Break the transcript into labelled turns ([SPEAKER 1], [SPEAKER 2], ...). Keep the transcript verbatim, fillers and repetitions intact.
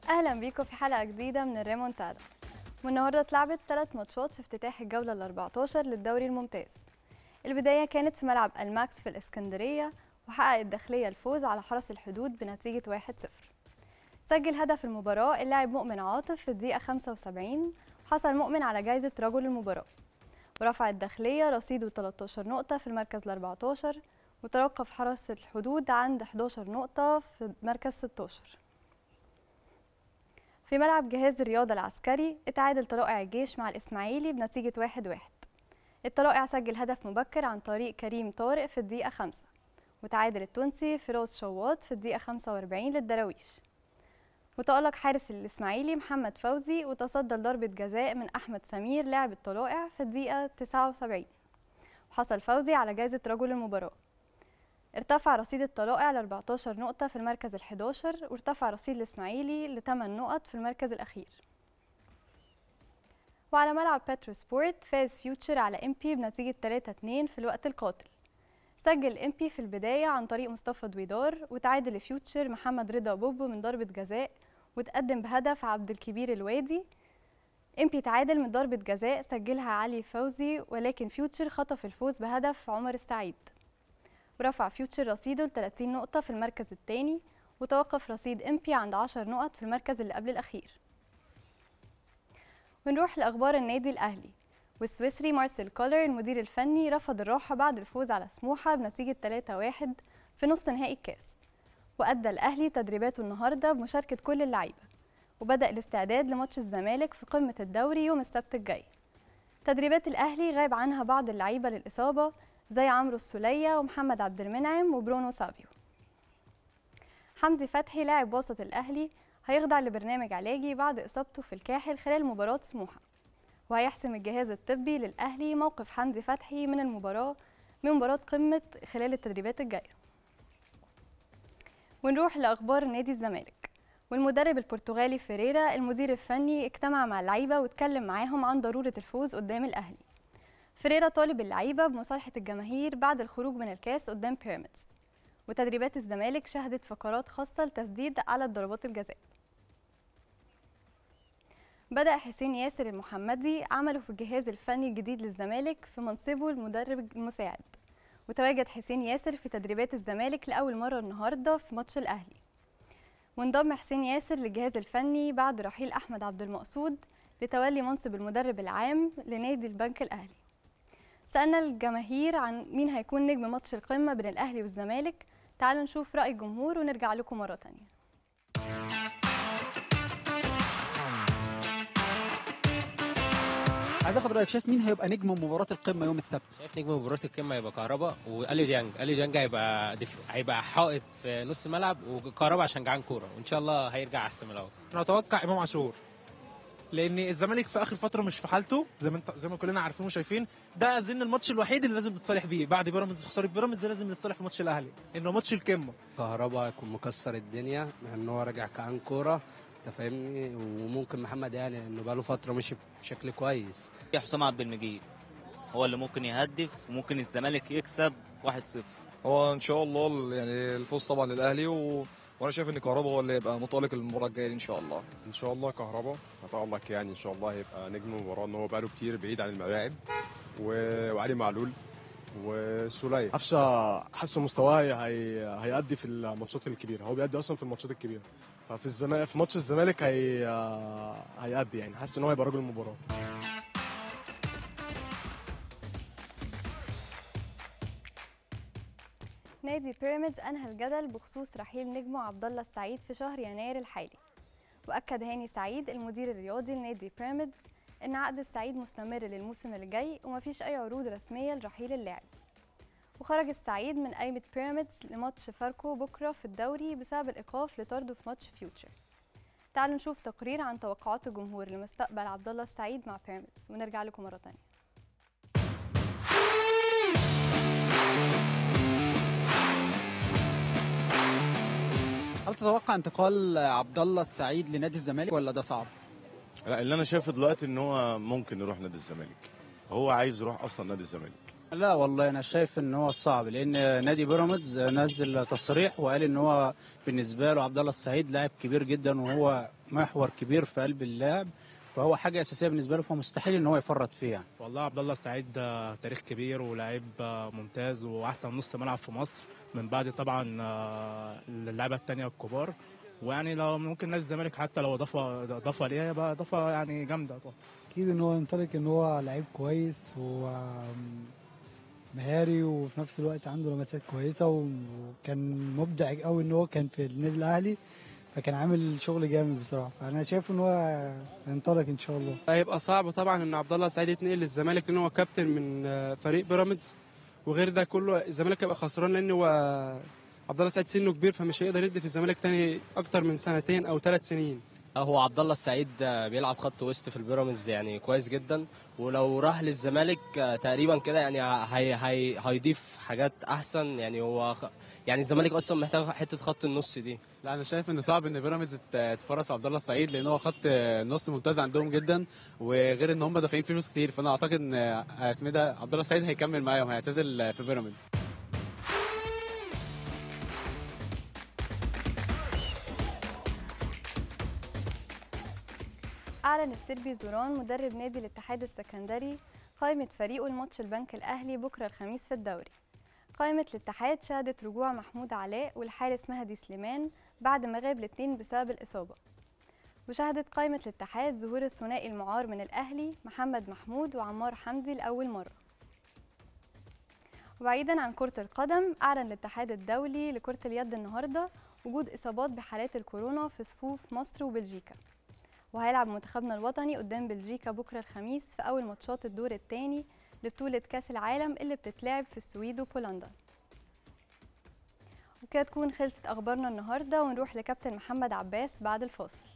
[SPEAKER 1] اهلا بيكم في حلقه جديده من الريمونتادا. والنهارده اتلعبت ثلاث ماتشات في افتتاح الجوله ال أربعتاشر للدوري الممتاز. البدايه كانت في ملعب الماكس في الاسكندريه، وحقق الداخليه الفوز على حرس الحدود بنتيجه واحد صفر. سجل هدف المباراه اللاعب مؤمن عاطف في الدقيقه خمسة وسبعين، وحصل مؤمن على جائزه رجل المباراه. ورفع الداخليه رصيده تلتاشر نقطه في المركز ال أربعتاشر، وتوقف حرس الحدود عند حداشر نقطه في مركز ستاشر. في ملعب جهاز الرياضة العسكري اتعادل طلائع الجيش مع الإسماعيلي بنتيجة واحد واحد. الطلائع سجل هدف مبكر عن طريق كريم طارق في الدقيقة خمسة، وتعادل التونسي فيروز شواط في الدقيقة خمسة وأربعين للدراويش. وتألق حارس الإسماعيلي محمد فوزي وتصدى لضربة جزاء من أحمد سمير لاعب الطلائع في الدقيقة تسعة وسبعين، وحصل فوزي على جائزة رجل المباراة. ارتفع رصيد الطلائع ل أربعتاشر نقطة في المركز ال حداشر، وارتفع رصيد الإسماعيلي ل ثمانية نقط في المركز الأخير. وعلى ملعب بترو سبورت فاز فيوتشر على ام بي بنتيجة ثلاثة اتنين في الوقت القاتل. سجل ام بي في البداية عن طريق مصطفى دويدار، وتعادل فيوتشر محمد رضا بوبو من ضربة جزاء، وتقدم بهدف عبد الكبير الوادي. ام بي تعادل من ضربة جزاء سجلها علي فوزي، ولكن فيوتشر خطف الفوز بهدف عمر السعيد. ورفع فيوتشر رصيده ل ثلاثين نقطة في المركز الثاني، وتوقف رصيد ام بي عند عشر نقط في المركز اللي قبل الأخير. ونروح لأخبار النادي الأهلي. والسويسري مارسيل كولر المدير الفني رفض الراحة بعد الفوز على سموحة بنتيجة ثلاثة واحد في نصف نهائي الكاس. وأدى الأهلي تدريباته النهاردة بمشاركة كل اللعيبة، وبدأ الاستعداد لماتش الزمالك في قمة الدوري يوم السبت الجاي. تدريبات الأهلي غاب عنها بعض اللعيبة للإصابة زي عمرو السولية ومحمد عبد المنعم وبرونو سافيو. حمدي فتحي لاعب وسط الأهلي هيخضع لبرنامج علاجي بعد إصابته في الكاحل خلال مباراة سموحة، وهيحسم الجهاز الطبي للأهلي موقف حمدي فتحي من المباراة من مباراة قمة خلال التدريبات الجاية. ونروح لأخبار نادي الزمالك. والمدرب البرتغالي فيريرا المدير الفني اجتمع مع اللعيبة واتكلم معاهم عن ضرورة الفوز قدام الأهلي. فيريرا طالب اللعيبة بمصالحة الجماهير بعد الخروج من الكاس قدام بيراميدز. وتدريبات الزمالك شهدت فقرات خاصة لتسديد على ضربات الجزاء. بدأ حسين ياسر المحمدي عمله في الجهاز الفني الجديد للزمالك في منصبه المدرب المساعد. وتواجد حسين ياسر في تدريبات الزمالك لأول مرة النهاردة في ماتش الأهلي. وانضم حسين ياسر للجهاز الفني بعد رحيل أحمد عبد المقصود لتولي منصب المدرب العام لنادي البنك الأهلي. سألنا الجماهير عن مين هيكون نجم ماتش القمة بين الأهلي والزمالك. تعالوا نشوف رأي الجمهور ونرجع لكم مرة تانية.
[SPEAKER 2] عايز اخد رايك، شايف مين هيبقى نجم مباراه القمه يوم السبت؟
[SPEAKER 3] شايف نجم مباراه القمه هيبقى كهربا واليو ديانج. اليو ديانج هيبقى دف... هيبقى حائط في نص ملعب، وكهربا عشان جعان كوره، وان شاء الله هيرجع احسن من الاول.
[SPEAKER 4] انا اتوقع امام عاشور، لان الزمالك في اخر فتره مش في حالته زي ما انت زي ما كلنا عارفين وشايفين. ده اظن الماتش الوحيد اللي لازم نتصالح بيه بعد بيراميدز، خساره بيراميدز لازم نتصالح في ماتش الاهلي انه ماتش القمه.
[SPEAKER 5] كهربا هيكون مكسر الدنيا مع ان هو راجع كعان كوره، انت فاهمني، وممكن محمد يعني انه بقى له فتره ماشي بشكل كويس.
[SPEAKER 6] حسام عبد المجيد هو اللي ممكن يهدف، وممكن الزمالك يكسب واحد صفر.
[SPEAKER 7] هو ان شاء الله يعني الفوز طبعا للاهلي، و... وانا شايف ان كهربا هو اللي هيبقى متالق المباراه الجايه ان شاء الله.
[SPEAKER 8] ان شاء الله كهربا هتالق، يعني ان شاء الله هيبقى نجم المباراه، ان هو بقاله كتير بعيد عن الملاعب، و... وعلي معلول والسوليه.
[SPEAKER 9] قفشه حاسه مستواه هي... هيأدي في الماتشات الكبيره، هو بيأدي اصلا في الماتشات الكبيره، ففي الزمالك في ماتش الزمالك هي... هيأدي، يعني حاسس ان هو هيبقى راجل المباراه.
[SPEAKER 1] نادي بيراميدز أنهى الجدل بخصوص رحيل نجمه عبد الله السعيد في شهر يناير الحالي. وأكد هاني سعيد المدير الرياضي لنادي بيراميدز إن عقد السعيد مستمر للموسم الجاي، ومفيش أي عروض رسمية لرحيل اللاعب. وخرج السعيد من قائمة بيراميدز لماتش فاركو بكرة في الدوري بسبب الإيقاف لطرده في ماتش فيوتشر. تعالوا نشوف تقرير عن توقعات الجمهور لمستقبل عبد الله السعيد مع بيراميدز ونرجع لكم مرة تانية.
[SPEAKER 2] هل تتوقع انتقال عبد الله السعيد لنادي الزمالك ولا ده صعب؟
[SPEAKER 10] لا، اللي انا شايفه دلوقتي ان هو ممكن يروح نادي الزمالك. هو عايز يروح اصلا نادي الزمالك. لا والله انا شايف ان هو صعب، لان نادي بيراميدز نزل تصريح وقال ان هو بالنسبه له عبد الله السعيد لاعب كبير جدا وهو محور كبير في قلب اللعب، فهو حاجه اساسيه بالنسبه له، فمستحيل ان هو يفرط فيه يعني.
[SPEAKER 11] والله عبد الله السعيد ده تاريخ كبير ولاعيب ممتاز واحسن نص ملعب في مصر من بعد طبعا اللعيبه الثانيه الكبار، ويعني لو ممكن نادي الزمالك حتى لو اضافه اضافه ليها يبقى اضافه يعني جامده طبعا.
[SPEAKER 12] اكيد ان هو ينطلق ان هو لعيب كويس ومهاري وفي نفس الوقت عنده لمسات كويسه، وكان مبدع قوي ان هو كان في النادي الاهلي، فكان عامل شغل جامد بصراحه، فانا شايف ان هو هينطلق ان شاء الله.
[SPEAKER 13] هيبقى صعب طبعا ان عبد الله السعيد يتنقل للزمالك لان هو كابتن من فريق بيراميدز، وغير ده كله الزمالك هيبقى خسران لان هو عبد الله السعيد سنه كبير، فمش هيقدر يدي في الزمالك تاني اكتر من سنتين او ثلاث سنين.
[SPEAKER 14] هو عبد الله السعيد بيلعب خط وسط في البيراميدز يعني كويس جدا، ولو راح للزمالك تقريبا كده يعني هي هي هيضيف حاجات احسن، يعني هو يعني الزمالك اصلا محتاج حته خط النص دي.
[SPEAKER 15] لا انا شايف ان صعب ان بيراميدز تتفرج في عبد الله السعيد لان هو خط نص ممتاز عندهم جدا، وغير ان هم دافعين فلوس كتير، فانا اعتقد ان اسمه ده عبد الله السعيد هيكمل معاهم، هيعتزل في بيراميدز.
[SPEAKER 1] أعلن السيربي زوران مدرب نادي الاتحاد السكندري قائمة فريقه لماتش البنك الأهلي بكرة الخميس في الدوري. قائمة الاتحاد شهدت رجوع محمود علاء والحارس مهدي سليمان بعد ما غاب الاثنين بسبب الإصابة. وشهدت قائمة الاتحاد ظهور الثنائي المعار من الأهلي محمد محمود وعمار حمدي لأول مرة. وبعيدا عن كرة القدم، أعلن الاتحاد الدولي لكرة اليد النهاردة وجود إصابات بحالات الكورونا في صفوف مصر وبلجيكا، وهيلعب منتخبنا الوطني قدام بلجيكا بكرة الخميس في أول ماتشات الدور الثاني لبطولة كأس العالم اللي بتتلعب في السويد وبولندا. وكده تكون خلصت أخبارنا النهاردة، ونروح لكابتن محمد عباس بعد الفاصل.